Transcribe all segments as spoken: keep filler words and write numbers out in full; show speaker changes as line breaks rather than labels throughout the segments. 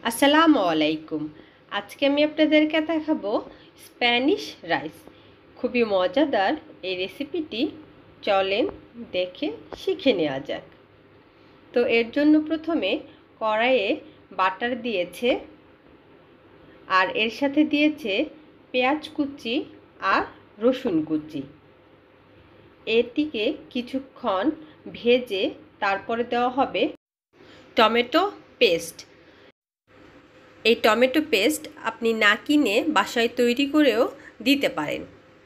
আসসালামু আলাইকুম। আজকে আমি আপনাদেরকে দেখাবো স্প্যানিশ রাইস। খুবই মজাদার এই রেসিপিটি, চলেন দেখে শিখে নেওয়া যাক। তো এর জন্য প্রথমে কড়াইয়ে বাটার দিয়েছে আর এর সাথে দিয়েছে পেঁয়াজ কুচি আর রসুন কুচি। এটিকে কিছুক্ষণ ভেজে তারপরে দেওয়া হবে টমেটো পেস্ট। এই টমেটো পেস্ট আপনি না কিনে বাসায় তৈরি করেও দিতে পারেন।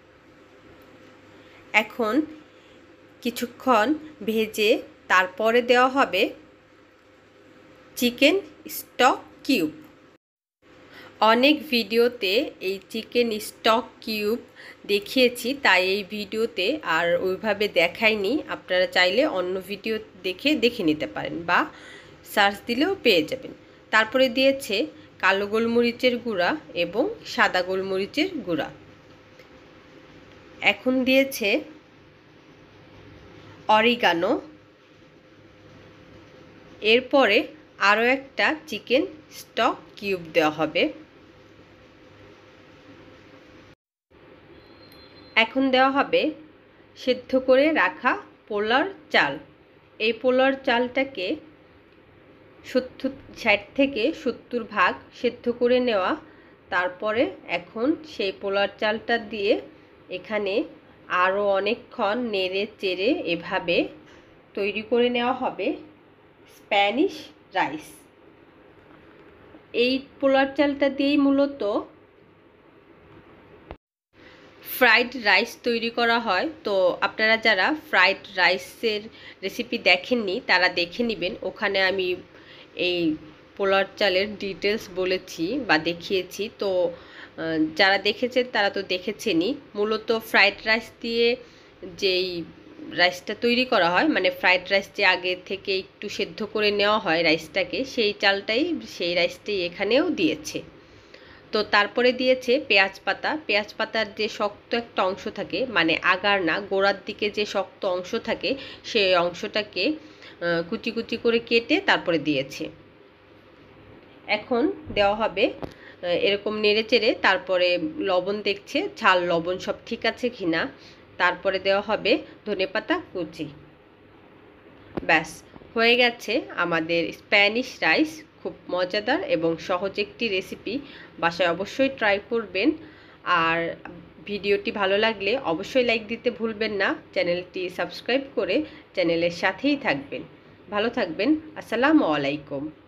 এখন কিছুক্ষণ ভেজে তারপরে দেওয়া হবে চিকেন স্টক কিউব। অনেক ভিডিওতে এই চিকেন স্টক কিউব দেখিয়েছি, তাই এই ভিডিওতে আর ওইভাবে দেখাইনি। আপনারা চাইলে অন্য ভিডিও দেখে দেখে নিতে পারেন বা সার্চ দিলেও পেয়ে যাবেন। তারপরে দিয়েছে কালো গোলমরিচের গুঁড়া এবং সাদা গোলমরিচের গুঁড়া। এখন দিয়েছে অরিগানো। এরপরে আরও একটা চিকেন স্টক কিউব দেওয়া হবে। এখন দেওয়া হবে সেদ্ধ করে রাখা পোলার চাল। এই পোলার চালটাকে সত্তর ষাট থেকে সত্তর ভাগ সেদ্ধ করে নেওয়া। তারপরে এখন সেই পোলার চালটা দিয়ে এখানে আরও অনেকক্ষণ নেড়ে চেড়ে এভাবে তৈরি করে নেওয়া হবে স্প্যানিশ রাইস। এই পোলার চালটা দিয়েই মূলত ফ্রাইড রাইস তৈরি করা হয়। তো আপনারা যারা ফ্রাইড রাইসের রেসিপি দেখেননি তারা দেখে নেবেন। ওখানে আমি এই পোলার চালের ডিটেলস বলেছি বা দেখিয়েছি। তো যারা দেখেছেন তারা তো দেখেছেনই। মূলত ফ্রাইড রাইস দিয়ে যেই রাইসটা তৈরি করা হয়, মানে ফ্রাইড রাইস যে আগে থেকে একটু সেদ্ধ করে নেওয়া হয় রাইসটাকে, সেই চালটাই সেই রাইসটাই এখানেও দিয়েছে। তো তারপরে দিয়েছে পেঁয়াজ পাতা। পেঁয়াজ পাতার যে শক্ত একটা অংশ থাকে, মানে আগার না গোড়ার দিকে যে শক্ত অংশ থাকে, সেই অংশটাকে কুচি কুচি করে কেটে তারপরে দিয়েছে। এখন দেওয়া হবে এরকম নেড়ে চেড়ে, তারপরে লবণ দেখছে ঝাল লবণ সব ঠিক আছে কিনা। তারপরে দেওয়া হবে ধনেপাতা কুচি। ব্যাস হয়ে গেছে আমাদের স্প্যানিশ রাইস। খুব মজাদার এবং সহজ একটি রেসিপি, বাসায় অবশ্যই ট্রাই করবেন। আর ভিডিওটি ভালো লাগলে অবশ্যই লাইক দিতে ভুলবেন না। চ্যানেলটি সাবস্ক্রাইব করে চ্যানেলের সাথেই থাকবেন। ভালো থাকবেন। আসসালামু আলাইকুম।